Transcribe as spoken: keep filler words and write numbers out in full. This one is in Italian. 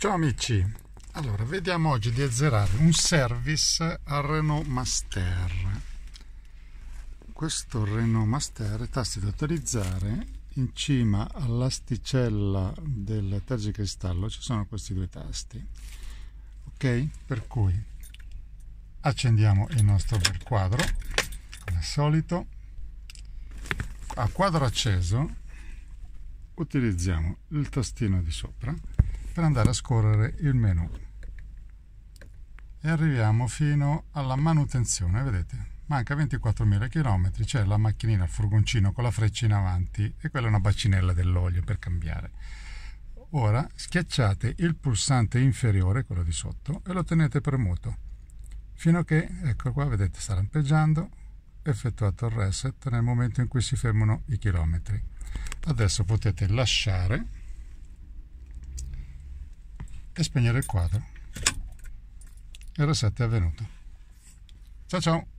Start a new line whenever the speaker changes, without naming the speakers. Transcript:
Ciao amici, allora vediamo oggi di azzerare un service al Renault Master. Questo Renault Master, tasti da autorizzare, in cima all'asticella del tergicristallo ci sono questi due tasti, ok? Per cui accendiamo il nostro bel quadro, come al solito. A quadro acceso utilizziamo il tastino di sopra per andare a scorrere il menu e arriviamo fino alla manutenzione. Vedete, manca ventiquattromila chilometri, c'è la macchinina, il furgoncino con la freccia in avanti e quella è una bacinella dell'olio per cambiare. Ora schiacciate il pulsante inferiore, quello di sotto, e lo tenete premuto fino a che, ecco qua, vedete, sta lampeggiando. Effettuato il reset nel momento in cui si fermano i chilometri. Adesso potete lasciare e spegnere il quadro. Il reset è avvenuto. Ciao ciao!